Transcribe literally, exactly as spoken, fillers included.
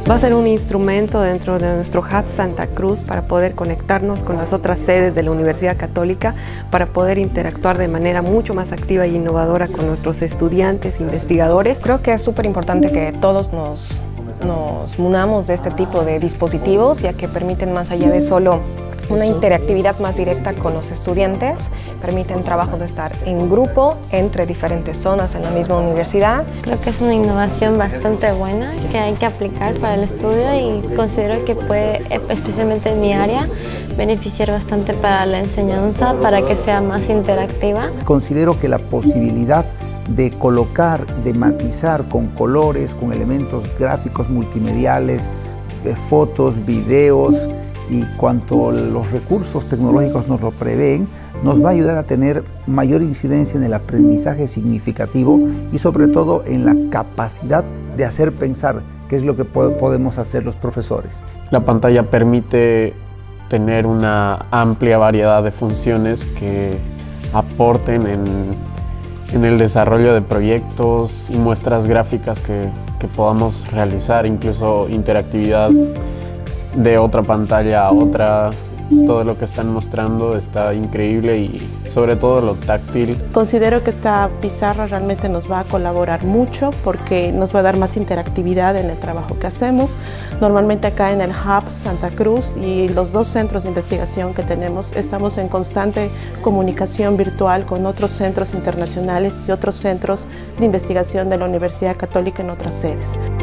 Va a ser un instrumento dentro de nuestro Hub Santa Cruz para poder conectarnos con las otras sedes de la Universidad Católica, para poder interactuar de manera mucho más activa e innovadora con nuestros estudiantes, investigadores. Creo que es súper importante que todos nos, nos unamos de este tipo de dispositivos, ya que permiten, más allá de solo una interactividad más directa con los estudiantes, permiten trabajo de estar en grupo entre diferentes zonas en la misma universidad. Creo que es una innovación bastante buena que hay que aplicar para el estudio y considero que puede, especialmente en mi área, beneficiar bastante para la enseñanza, para que sea más interactiva. Considero que la posibilidad de colocar, de matizar con colores, con elementos gráficos multimediales, fotos, videos, y cuanto los recursos tecnológicos nos lo prevén, nos va a ayudar a tener mayor incidencia en el aprendizaje significativo y sobre todo en la capacidad de hacer pensar, que es lo que podemos hacer los profesores. La pantalla permite tener una amplia variedad de funciones que aporten en, en el desarrollo de proyectos y muestras gráficas que, que podamos realizar, incluso interactividad de otra pantalla a otra. Todo lo que están mostrando está increíble y sobre todo lo táctil. Considero que esta pizarra realmente nos va a colaborar mucho porque nos va a dar más interactividad en el trabajo que hacemos. Normalmente acá en el Hub Santa Cruz y los dos centros de investigación que tenemos estamos en constante comunicación virtual con otros centros internacionales y otros centros de investigación de la Universidad Católica en otras sedes.